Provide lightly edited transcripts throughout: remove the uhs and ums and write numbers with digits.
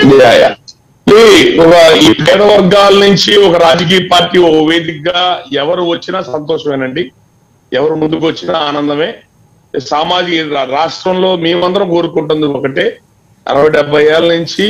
ఒక ఈ పేద వర్గాల నుంచి ఒక రాజకీయ పార్టీ ఓ వేదికగా ఎవరు వచ్చినా సంతోషమేనండి. ఎవరు ముందుకు వచ్చినా ఆనందమే. సామాజిక రాష్ట్రంలో మేమందరం కోరుకుంటుంది ఒకటే, 60-70 ఏళ్ళ నుంచి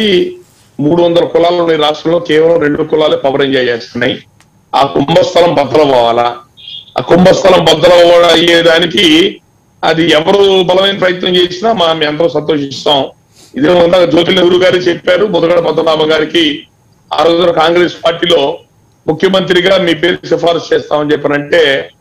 300 కులాలు ఉన్న రాష్ట్రంలో కేవలం 2 కులాలే పవర్ ఎంజాయ్ చేస్తున్నాయి. ఆ కుంభస్థలం బద్దలు పోవాలా. ఆ కుంభస్థలం బద్దలు అయ్యేదానికి అది ఎవరు బలమైన ప్రయత్నం చేసినా మేము అందరూ సంతోషిస్తాం. ఇదే జ్యోతి నెహ్రూ గారు చెప్పారు ముద్రగడ పద్మనాభం గారికి, ఆ రోజున కాంగ్రెస్ పార్టీలో ముఖ్యమంత్రిగా మీ పేరు సిఫారసు చేస్తామని చెప్పనంటే,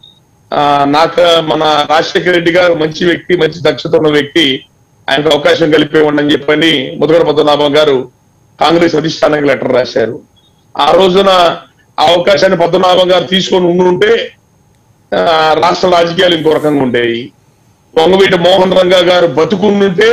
నాకు మన రాజశేఖర రెడ్డి గారు మంచి వ్యక్తి, మంచి దక్షత ఉన్న వ్యక్తి, ఆయనకు అవకాశం కలిపేవ్వండి అని చెప్పని ముద్రగడ పద్మనాభం గారు కాంగ్రెస్ అధిష్టానానికి లెటర్ రాశారు. ఆ రోజున ఆ అవకాశాన్ని పద్మనాభం గారు తీసుకొని ఉండుంటే రాష్ట్ర రాజకీయాలు ఇంకో రకంగా ఉండేవి. వంగవీటి మోహన్ రంగా గారు బతుకుండుంటే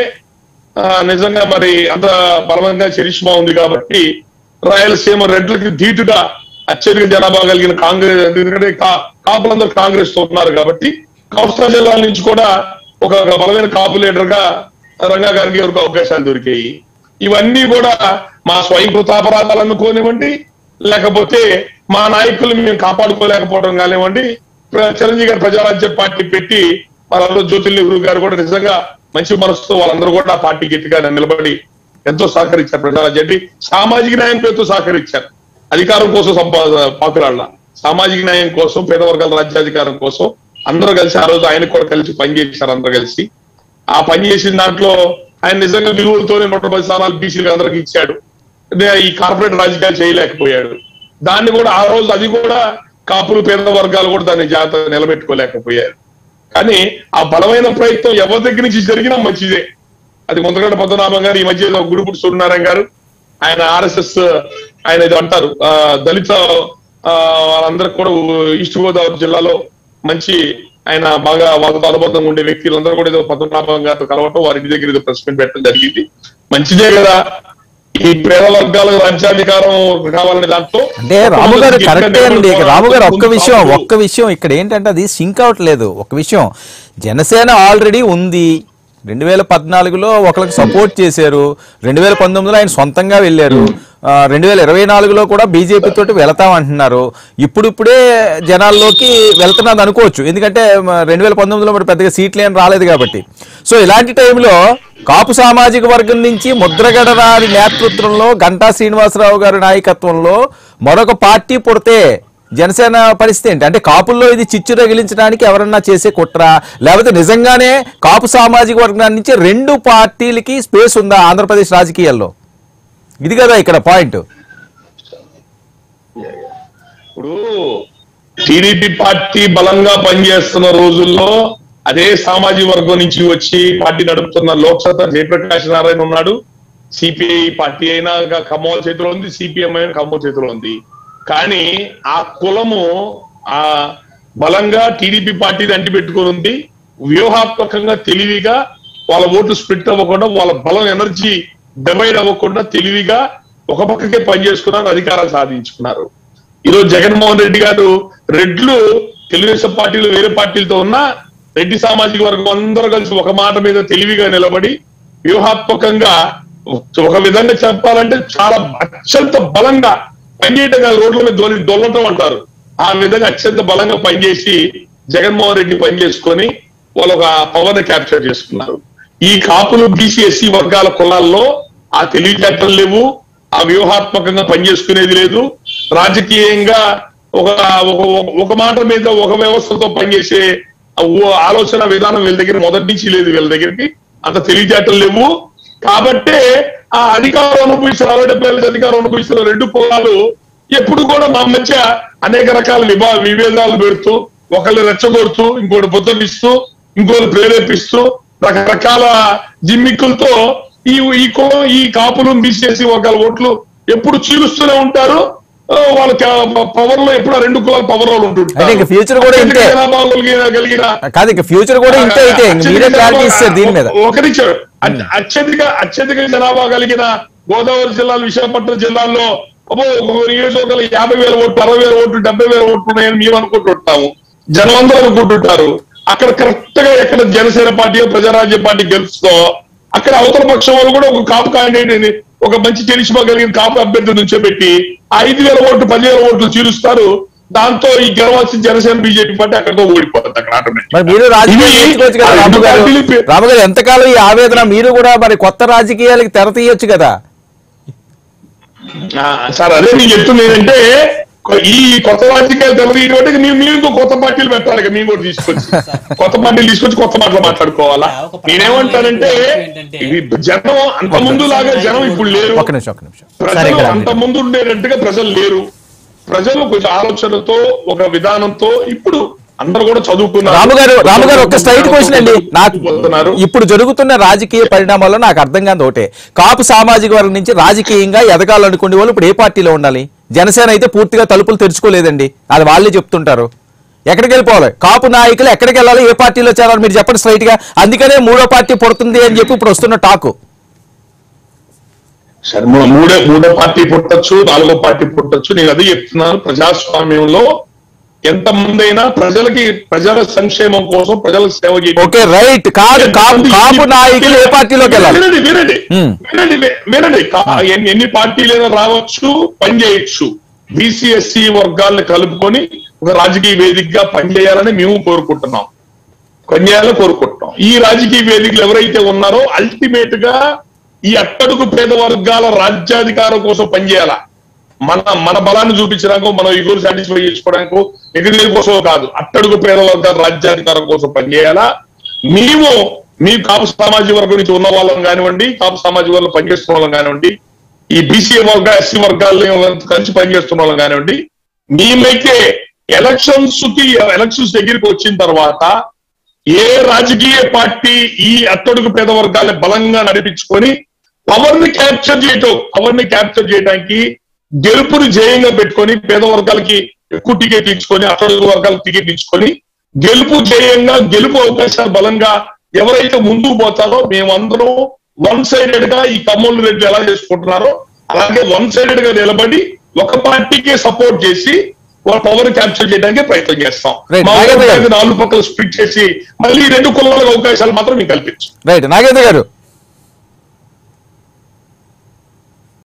నిజంగా మరి అంత బలవంగా చరిష్మా ఉంది కాబట్టి రాయలసీమ రెడ్లకి ధీటుగా అత్యధిక జనాభా కలిగిన కాంగ్రెస్, ఎందుకంటే కాపులందరూ కాంగ్రెస్ తో ఉన్నారు కాబట్టి కోస్తా జిల్లాల నుంచి కూడా ఒక బలమైన కాపు లీడర్ గా రంగా గారికి ఎవరికి అవకాశాలు దొరికాయి. ఇవన్నీ కూడా మా స్వయంకృతాపరాధాలు అనుకోనివ్వండి, లేకపోతే మా నాయకులు మేము కాపాడుకోలేకపోవడం కానివ్వండి, చిరంజీవి గారు ప్రజారాజ్య పార్టీ పెట్టి వాళ్ళందరూ జ్యోతి నెహ్రూ గారు కూడా నిజంగా మంచి మనసుతో వాళ్ళందరూ కూడా పార్టీ గట్టిగా నిలబడి ఎంతో సహకరించారు. ప్రజారాజ్యాన్ని సామాజిక న్యాయం పేరుతో సహకరించారు. అధికారం కోసం పాకులాళ్ళ సామాజిక న్యాయం కోసం, పేద వర్గాల రాజ్యాధికారం కోసం అందరూ కలిసి ఆ రోజు ఆయన కూడా కలిసి పనిచేశారు. అందరూ కలిసి ఆ పని చేసిన దాంట్లో ఆయన నిజంగా విలువలతోనే 110 స్థానాలు బీసీలు అందరికి ఇచ్చాడు. ఈ కార్పొరేట్ రాజకీయాలు చేయలేకపోయాడు. దాన్ని కూడా ఆ రోజు అది కూడా కాపులు పేద వర్గాలు కూడా దాన్ని జాగ్రత్తగా నిలబెట్టుకోలేకపోయారు. కానీ ఆ బలమైన ప్రయత్నం ఎవరి దగ్గర నుంచి జరిగినా మంచిదే. అది ముద్రగడ పద్మనాభం గారు ఈ మధ్య గురుపుడు సూర్యనారాయణ గారు, ఆయన ఆర్ఎస్ఎస్ ఆయన ఇది అంటారు దళిత వాళ్ళందరికి కూడా ఈస్ట్ గోదావరి జిల్లాలో మంచి ఆయన బాగా వాళ్ళతో అనుబంధంగా ఉండే వ్యక్తులందరూ కూడా ఏదో పద్మనాభం గారితో కలవటం, వారి ఇంటి దగ్గర ఏదో ప్రెస్ మీట్ పెట్టడం జరిగింది. మంచిదే కదా. ఈ పేద వర్గాలకు రాజ్యాధికారం కావాలనే దాంట్లో అంటే రాము గారు కరెక్టే అండి. రాము గారు ఒక్క విషయం ఇక్కడ ఏంటంటే అది సింక్ అవట్లేదు. ఒక విషయం, జనసేన ఆల్రెడీ ఉంది, 2014లో ఒకరికి సపోర్ట్ చేశారు, 2019లో ఆయన సొంతంగా వెళ్ళారు, 2024లో కూడా బీజేపీ తోటి వెళతామంటున్నారు. ఇప్పుడిప్పుడే జనాల్లోకి వెళ్తున్నది అనుకోవచ్చు, ఎందుకంటే 2019లో మరి పెద్దగా సీట్లు ఏం రాలేదు కాబట్టి. సో ఇలాంటి టైంలో కాపు సామాజిక వర్గం నుంచి ముద్రగడ గారి నేతృత్వంలో, గంటా శ్రీనివాసరావు గారి నాయకత్వంలో మరొక పార్టీ పుడితే జనసేన పరిస్థితి ఏంటి? అంటే కాపుల్లో ఇది చిచ్చు రగిలించడానికి ఎవరన్నా చేసే కుట్ర, లేకపోతే నిజంగానే కాపు సామాజిక వర్గాన్ని నుంచి 2 పార్టీలకి స్పేస్ ఉందా ఆంధ్రప్రదేశ్ రాజకీయాల్లో? ఇది కదా ఇక్కడ పాయింట్. ఇప్పుడు టీడీపీ పార్టీ బలంగా పనిచేస్తున్న రోజుల్లో అదే సామాజిక వర్గం నుంచి వచ్చి పార్టీ నడుపుతున్న లోక్సత్తా జయప్రకాష్ నారాయణ ఉన్నాడు. సిపిఐ పార్టీ అయినా ఖమ్మం చేతిలో ఉంది, సిపిఎం అయినా ఖమ్మం చేతిలో ఉంది. కానీ ఆ కులము ఆ బలంగా టీడీపీ పార్టీని అంటిపెట్టుకుని ఉంది. వ్యూహాత్మకంగా తెలివిగా వాళ్ళ ఓట్లు స్ప్లిట్ అవ్వకుండా, వాళ్ళ బలం ఎనర్జీ డివైడ్ అవ్వకుండా తెలివిగా ఒక పక్కకే పనిచేసుకున్నారు, అధికారాలు సాధించుకున్నారు. ఈరోజు జగన్మోహన్ రెడ్డి గారు రెడ్లు తెలుగుదేశం పార్టీలు వేరే పార్టీలతో ఉన్నా రెడ్డి సామాజిక వర్గం అందరూ కలిసి ఒక మాట మీద తెలివిగా నిలబడి వ్యూహాత్మకంగా ఒక విధంగా చెప్పాలంటే చాలా అత్యంత బలంగా పనిచేయటం కాదు, రోడ్ల మీద దొల్లటం అంటారు, ఆ విధంగా అత్యంత బలంగా పనిచేసి జగన్మోహన్ రెడ్డి పనిచేసుకొని వాళ్ళు ఒక పవర్ ని క్యాప్చర్ చేసుకున్నారు. ఈ కాపులు బీసీ ఎస్సీ వర్గాల కులాల్లో ఆ తెలివితేటలు లేవు, ఆ వ్యూహాత్మకంగా పనిచేసుకునేది లేదు. రాజకీయంగా ఒక మాట మీద ఒక వ్యవస్థతో పనిచేసే ఆలోచన విధానం వీళ్ళ దగ్గర మొదటి నుంచి లేదు. వీళ్ళ దగ్గరికి అంత తెలివితేటలు లేవు. కాబట్టే ఆ అధికారం అనుభవిస్తున్న 60-70 అధికారం అనుభవిస్తున్న 2 కులాలు ఎప్పుడు కూడా మా మధ్య అనేక రకాల విభేదాలు పెడుతూ, ఒకళ్ళు రెచ్చగొడుతూ, ఇంకోటి బుద్ధమిస్తూ, ఇంకోటి ప్రేరేపిస్తూ, రకరకాల జిమ్మిక్కులతో ఈ కాపులు బీసీఎస్సీ వర్గాల ఓట్లు ఎప్పుడు చీలుస్తూనే ఉంటారు. వాళ్ళ పవర్ లో ఎప్పుడు 2 కులాల పవర్ లో ఉంటుంటారు. ఫ్యూచర్ కూడా ఒకరిచ్చారు అత్యధిక జనాభా కలిగిన గోదావరి జిల్లాలు, విశాఖపట్నం జిల్లాల్లో నియోజకవర్గాలు 50,000 ఓట్లు, 60,000 ఓట్లు, 70,000 ఓట్లు ఉన్నాయని మేము అనుకుంటుంటాము, జనం అందరూ అనుకుంటుంటారు. అక్కడ కరెక్ట్ గా ఎక్కడ జనసేన పార్టీ, ప్రజారాజ్య పార్టీ గెలుస్తుందో అక్కడ అవతల పక్షం వాళ్ళు కూడా ఒక కాపు క్యాండిడేట్ ఒక మంచి తెలిసిపోగలిగిన కాపు అభ్యర్థి నుంచో పెట్టి 5,000 ఓట్లు 10,000 ఓట్లు చీరుస్తారు. దాంతో ఈ గెలవాల్సిన జనసేన బీజేపీ పార్టీ అక్కడితో ఓడిపోతుంది. అక్కడ మరి మీరు రాము గారు ఎంతకాలం ఈ ఆవేదన, మీరు కూడా మరి కొత్త రాజకీయాలకి తెర తీయొచ్చు కదా సార్. అదే నేను చెప్తుంది ఏంటంటే ఈ కొత్త రాజకీయాలు తెలవీయడం మేము ఇంకో కొత్త పార్టీలు పెట్టాలి. మేము కూడా తీసుకొచ్చి కొత్త పార్టీలు తీసుకొచ్చి కొత్త మాటలు మాట్లాడుకోవాలా. నేనేమంటానంటే ఇది జనం అంత ముందు లాగా జనం ఇప్పుడు లేరు. ప్రజలు అంత ముందు ఉండేటట్టుగా ప్రజలు లేరు. ప్రజలు కొంచెం ఆలోచనతో ఒక విధానంతో ఇప్పుడు అందరూ కూడా చదువుకున్నారు. రాము గారు ఒక స్ట్రైట్ క్వశ్చన్ అండి. నాకు ఇప్పుడు జరుగుతున్న రాజకీయ పరిణామాల్లో నాకు అర్థం కాదు ఒకటే, కాపు సామాజిక వర్గం నుంచి రాజకీయంగా ఎదగాలనుకునే వాళ్ళు ఇప్పుడు ఏ పార్టీలో ఉండాలి? జనసేన అయితే పూర్తిగా తలుపులు తెరుచుకోలేదండి, అది వాళ్ళే చెప్తుంటారు. ఎక్కడికి వెళ్ళిపోవాలి? కాపు నాయకులు ఎక్కడికి వెళ్ళాలి? ఏ పార్టీలో చేరాలి? మీరు చెప్పండి స్ట్రైట్ గా. అందుకనే మూడో పార్టీ పుడుతుంది అని చెప్పి ఇప్పుడు వస్తున్న టాకు. సరే, మూడో పార్టీ పుట్టచ్చు, 4వ పార్టీ పుట్టచ్చు. నేను అదే చెప్తున్నాను. ప్రజాస్వామ్యంలో ఎంతమంది అయినా ప్రజల సంక్షేమం కోసం ప్రజలకు సేవ రైట్ కాదు. కాపు నాయకులు ఏ పార్టీలోకి వెళ్ళాలి? వినండి. ఎన్ని పార్టీలైనా రావచ్చు, పనిచేయచ్చు. బీసీ ఎస్సీ వర్గాలను కలుపుకొని ఒక రాజకీయ వేదికగా పనిచేయాలని మేము కోరుకుంటున్నాం. ఈ రాజకీయ వేదికలు ఎవరైతే ఉన్నారో అల్టిమేట్ గా ఈ అట్టడుగు పేద వర్గాల రాజ్యాధికారం కోసం పనిచేయాలా. మన బలాన్ని చూపించడానికి, మనం ఈగోలు సాటిస్ఫై చేసుకోవడానికి, ఎగిరి కోసం కాదు, అట్టడుగు పేద వర్గాల రాజ్యాధికారం కోసం పనిచేయాలా. మీ కాపు సామాజిక వర్గం నుంచి ఉన్న వాళ్ళని కానివ్వండి, కాపు సామాజిక వర్గం పనిచేస్తున్న వాళ్ళని కానివ్వండి, ఈ బీసీ ఎస్సీ వర్గాల్లో కలిసి పనిచేస్తున్న వాళ్ళని కానివ్వండి, మేమైతే ఎలక్షన్స్ దగ్గరికి వచ్చిన తర్వాత ఏ రాజకీయ పార్టీ ఈ అట్టడుగు పేద వర్గాన్ని బలంగా నడిపించుకొని పవర్ ని క్యాప్చర్ చేయడానికి గెలుపుని జయంగా పెట్టుకొని పేద వర్గాలకి ఎక్కువ టికెట్ ఇచ్చుకొని అట్టడుగు వర్గాలకు టికెట్ ఇచ్చుకొని గెలుపు అవకాశాలు బలంగా ఎవరైతే ముందుకు పోతారో మేమందరం వన్ సైడెడ్ గా ఈ కమ్మోళ్ళు రెడ్లు ఎలా చేసుకుంటున్నారో అలాగే వన్ సైడెడ్ గా నిలబడి ఒక పార్టీకే సపోర్ట్ చేసి వాళ్ళ పవర్ క్యాప్చర్ చేయడానికి ప్రయత్నం చేస్తాం. 4 పక్కలు స్ప్లిట్ చేసి మళ్ళీ 2 కులాలకు అవకాశాలు మాత్రం మేము కల్పించాం. రైట్, నాగేంద్ర గారు.